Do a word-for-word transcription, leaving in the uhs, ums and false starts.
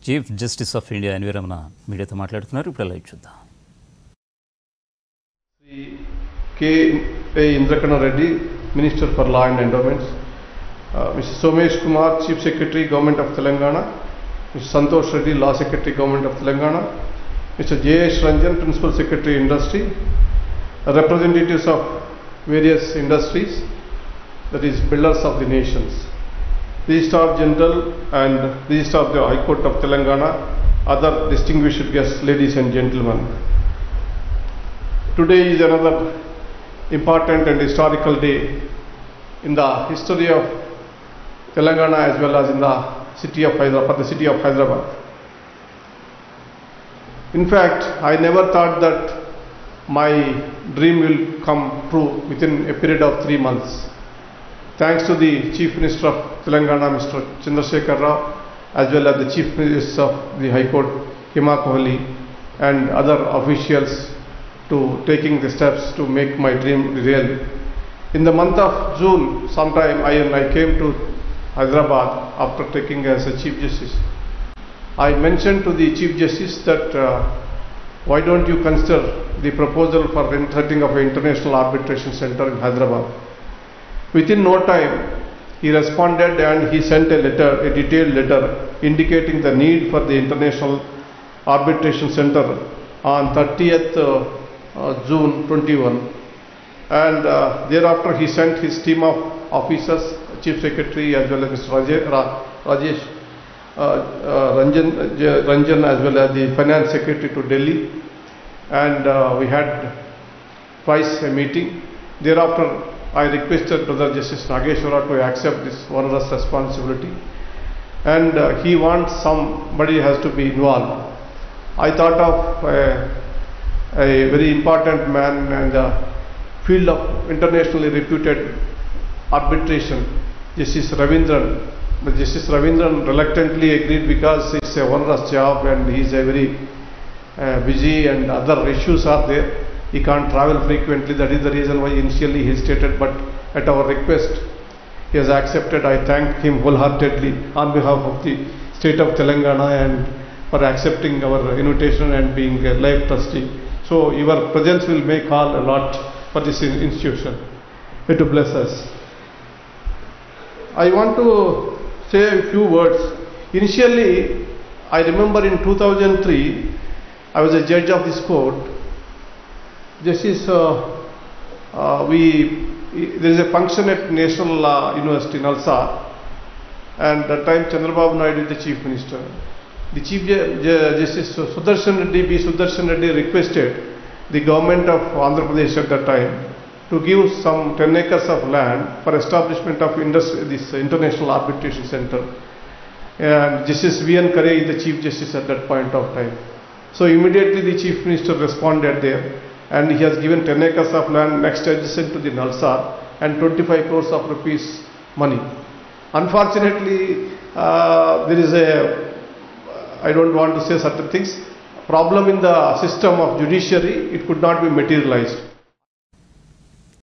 Chief justice of India NV Ramana మీడియాతో మాట్లాడుతున్నారు. ఇప్పుడు లైవ్ చూద్దాం. Shri K Indrakaran Reddy, minister for law and endowments, mister Somesh Kumar, chief secretary government of Telangana, mister Santosh Reddy, law secretary government of Telangana, mister JS Ranjan, principal secretary industry, representatives of various industries, that is builders of the nations, Registrar General and Registrar of the High Court of Telangana, other distinguished guests, ladies and gentlemen. Today is another important and historical day in the history of Telangana as well as in the city of Hyderabad, the city of Hyderabad. In fact, I never thought that my dream will come true within a period of three months. Thanks to the Chief Minister of Telangana, Mister Chandrasekhar Rao, as well as the Chief Minister of the High Court, Hema Kohli, and other officials to taking the steps to make my dream real. In the month of June, sometime I, I came to Hyderabad after taking as a Chief Justice. I mentioned to the Chief Justice that uh, why don't you consider the proposal for setting up an international arbitration center in Hyderabad. Within no time, he responded and he sent a letter, a detailed letter, indicating the need for the international arbitration center on thirtieth uh, uh, June twenty-one. And uh, thereafter he sent his team of officers, Chief Secretary as well as Mister Rajesh, Rajesh uh, uh, Ranjan, uh, Ranjan as well as the Finance Secretary to Delhi. And uh, we had twice a meeting. Thereafter, I requested Brother Justice Nageshwara to accept this onerous responsibility. And uh, he wants somebody has to be involved. I thought of a, a very important man in the field of internationally reputed arbitration, Justice Ravindran. But Justice Ravindran reluctantly agreed because it's a onerous job and he's a very Uh, busy and other issues are there. He can't travel frequently. That is the reason why initially he stated, but at our request he has accepted. I thank him wholeheartedly on behalf of the state of Telangana and for accepting our invitation and being a life trustee. So your presence will make all a lot for this institution. May to bless us. I want to say a few words. Initially, I remember in two thousand three, I was a judge of this court. Justice, uh, uh, we there is a function at National uh, University, Nalsa, and that time Chandrababu Naidu is the Chief Minister. The Chief Justice Sudarshan Reddy, B. Sudarshan Reddy requested the government of Andhra Pradesh at that time to give some ten acres of land for establishment of industry, this International Arbitration Center. And Justice V N Kare is the Chief Justice at that point of time. So immediately the Chief Minister responded there and he has given ten acres of land next adjacent to the Nalsa and twenty-five crores of rupees money. Unfortunately, uh, there is a, I don't want to say certain things, problem in the system of judiciary, it could not be materialized.